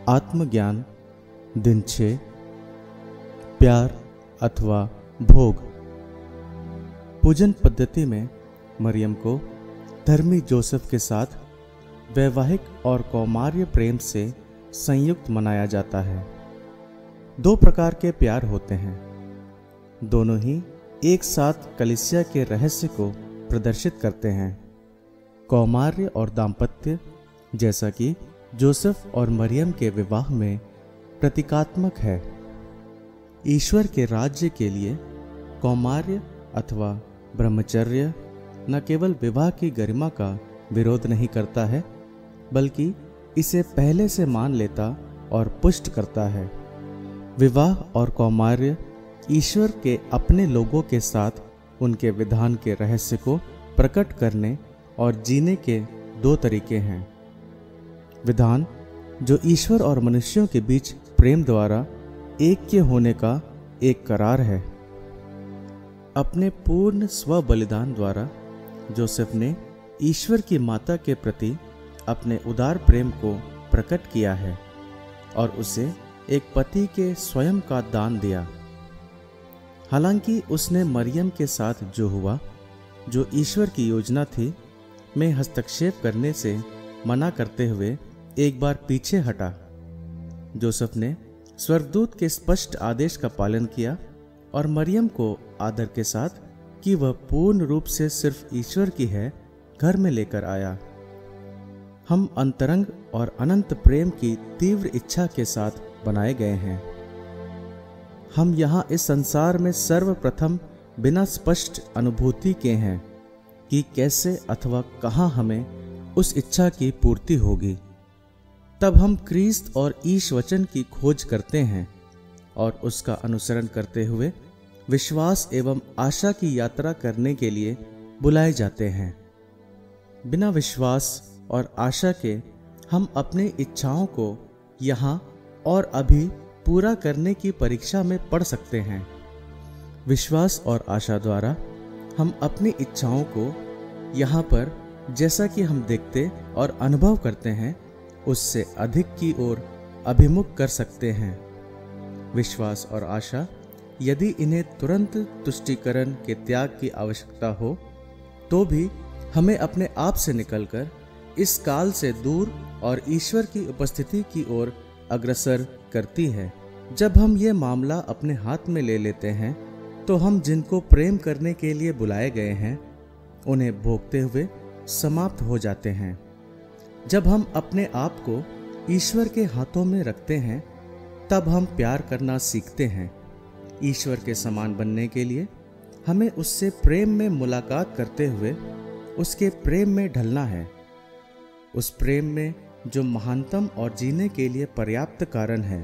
आत्मज्ञान दिन 6 प्यार अथवा भोग। पूजन पद्धति में मरियम को धर्मी जोसेफ के साथ वैवाहिक और कौमार्य प्रेम से संयुक्त मनाया जाता है। दो प्रकार के प्यार होते हैं, दोनों ही एक साथ कलीसिया के रहस्य को प्रदर्शित करते हैं। कौमार्य और दाम्पत्य, जैसा कि जोसेफ और मरियम के विवाह में प्रतीकात्मक है, ईश्वर के राज्य के लिए कौमार्य अथवा ब्रह्मचर्य न केवल विवाह की गरिमा का विरोध नहीं करता है, बल्कि इसे पहले से मान लेता और पुष्ट करता है। विवाह और कौमार्य ईश्वर के अपने लोगों के साथ उनके विधान के रहस्य को प्रकट करने और जीने के दो तरीके हैं। विधान, जो ईश्वर और मनुष्यों के बीच प्रेम द्वारा ऐक्य होने का एक करार है। अपने पूर्ण स्व बलिदान द्वारा जोसेफ ने ईश्वर की माता के प्रति अपने उदार प्रेम को प्रकट किया है और उसे एक पति के स्वयं का दान दिया। हालांकि उसने मरियम के साथ जो हुआ, जो ईश्वर की योजना थी, में हस्तक्षेप करने से मना करते हुए एक बार पीछे हटा। जोसेफ ने स्वर्गदूत के स्पष्ट आदेश का पालन किया और मरियम को आदर के साथ कि वह पूर्ण रूप से सिर्फ ईश्वर की है, घर में लेकर आया। हम अंतरंग और अनंत प्रेम की तीव्र इच्छा के साथ बनाए गए हैं। हम यहाँ इस संसार में सर्वप्रथम बिना स्पष्ट अनुभूति के हैं कि कैसे अथवा कहाँ हमें उस इच्छा की पूर्ति होगी। तब हम क्रिस्त और ईश वचन की खोज करते हैं और उसका अनुसरण करते हुए विश्वास एवं आशा की यात्रा करने के लिए बुलाए जाते हैं। बिना विश्वास और आशा के हम अपनी इच्छाओं को यहाँ और अभी पूरा करने की परीक्षा में पड़ सकते हैं। विश्वास और आशा द्वारा हम अपनी इच्छाओं को यहाँ पर, जैसा कि हम देखते और अनुभव करते हैं, उससे अधिक की ओर अभिमुख कर सकते हैं। विश्वास और आशा, यदि इन्हें तुरंत तुष्टीकरण के त्याग की आवश्यकता हो, तो भी हमें अपने आप से निकलकर इस काल से दूर और ईश्वर की उपस्थिति की ओर अग्रसर करती है। जब हम ये मामला अपने हाथ में ले लेते हैं, तो हम जिनको प्रेम करने के लिए बुलाए गए हैं, उन्हें भोगते हुए समाप्त हो जाते हैं। जब हम अपने आप को ईश्वर के हाथों में रखते हैं, तब हम प्यार करना सीखते हैं। ईश्वर के समान बनने के लिए हमें उससे प्रेम में मुलाकात करते हुए उसके प्रेम में ढलना है। उस प्रेम में जो महानतम और जीने के लिए पर्याप्त कारण है।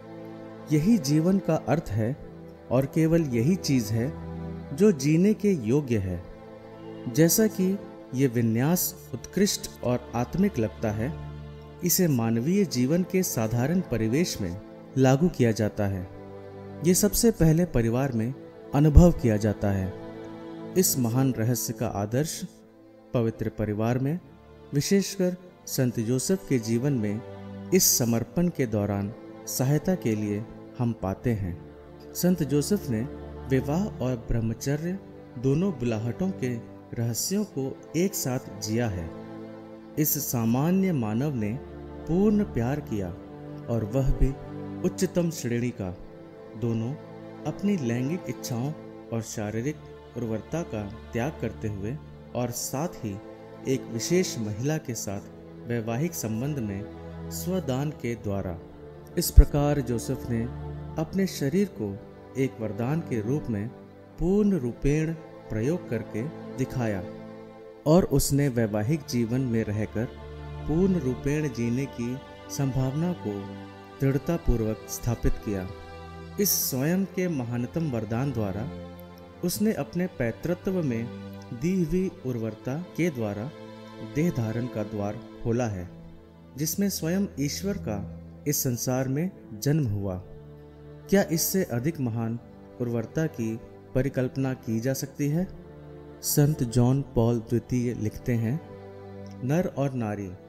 यही जीवन का अर्थ है और केवल यही चीज है जो जीने के योग्य है। जैसा कि ये विन्यास उत्कृष्ट और आत्मिक लगता है, इसे मानवीय जीवन के साधारण परिवेश में लागू किया जाता है। ये सबसे पहले परिवार में अनुभव किया जाता है। इस महान रहस्य का आदर्श पवित्र परिवार में, विशेषकर संत जोसेफ के जीवन में इस समर्पण के दौरान सहायता के लिए हम पाते हैं। संत जोसेफ ने विवाह और ब्रह्मचर्य दोनों बुलाहटों के रहस्यों को एक साथ जिया है। इस सामान्य मानव ने पूर्ण प्यार किया, और वह भी उच्चतम श्रेणी का, दोनों अपनी लैंगिक इच्छाओं और शारीरिक उर्वरता का त्याग करते हुए, और साथ ही एक विशेष महिला के साथ वैवाहिक संबंध में स्वदान के द्वारा। इस प्रकार जोसेफ ने अपने शरीर को एक वरदान के रूप में पूर्ण रूपेण प्रयोग करके दिखाया, और उसने वैवाहिक जीवन में रहकर पूर्ण रूपेण जीने की संभावना को दृढ़तापूर्वक स्थापित किया। इस स्वयं के महानतम वरदान द्वारा उसने अपने पैतृत्व में दी हुई उर्वरता के द्वारा देह धारण का द्वार खोला है, जिसमें स्वयं ईश्वर का इस संसार में जन्म हुआ। क्या इससे अधिक महान उर्वरता की परिकल्पना की जा सकती है? संत जॉन पॉल द्वितीय लिखते हैं, नर और नारी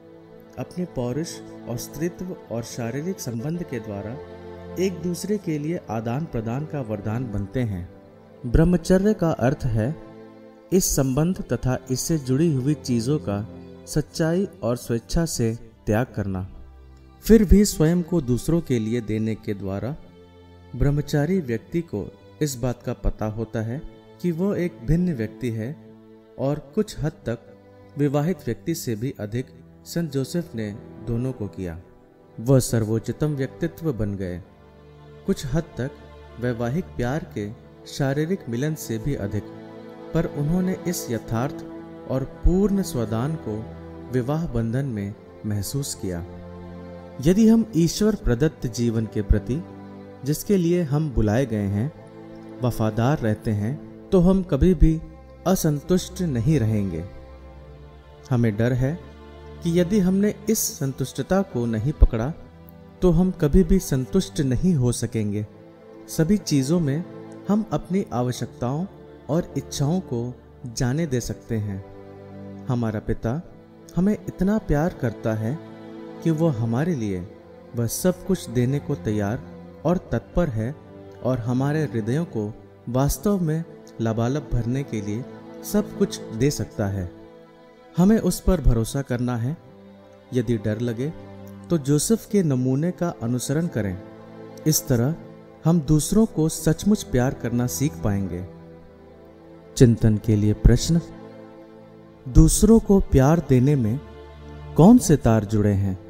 अपने पौरुष और स्त्रीत्व और शारीरिक संबंध के द्वारा एक दूसरे के लिए आदान प्रदान का वरदान बनते हैं। ब्रह्मचर्य का अर्थ है इस संबंध तथा इससे जुड़ी हुई चीजों का सच्चाई और स्वेच्छा से त्याग करना। फिर भी स्वयं को दूसरों के लिए देने के द्वारा ब्रह्मचारी व्यक्ति को इस बात का पता होता है कि वो एक भिन्न व्यक्ति है और कुछ हद तक विवाहित व्यक्ति से भी अधिक संत जोसेफ ने दोनों को किया। वह सर्वोच्चतम व्यक्तित्व बन गए, कुछ हद तक वैवाहिक प्यार के शारीरिक मिलन से भी अधिक, पर उन्होंने इस यथार्थ और पूर्ण स्वदान को विवाह बंधन में महसूस किया। यदि हम ईश्वर प्रदत्त जीवन के प्रति, जिसके लिए हम बुलाए गए हैं, वफादार रहते हैं तो हम कभी भी असंतुष्ट नहीं रहेंगे। हमें डर है कि यदि हमने इस संतुष्टता को नहीं पकड़ा तो हम कभी भी संतुष्ट नहीं हो सकेंगे। सभी चीज़ों में हम अपनी आवश्यकताओं और इच्छाओं को जाने दे सकते हैं। हमारा पिता हमें इतना प्यार करता है कि वो हमारे लिए वह सब कुछ देने को तैयार और तत्पर है और हमारे हृदयों को वास्तव में लबालब भरने के लिए सब कुछ दे सकता है। हमें उस पर भरोसा करना है। यदि डर लगे तो जोसेफ के नमूने का अनुसरण करें। इस तरह हम दूसरों को सचमुच प्यार करना सीख पाएंगे। चिंतन के लिए प्रश्न: दूसरों को प्यार देने में कौन से तार जुड़े हैं?